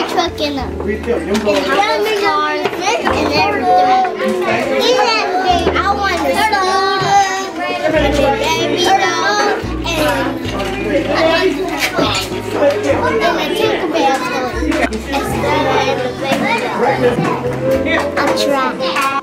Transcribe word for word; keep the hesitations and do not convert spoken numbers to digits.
truck and a, and a car and everything. I want a scooter and a baby doll and a Tinkerbell toy. And a baby doll. A truck.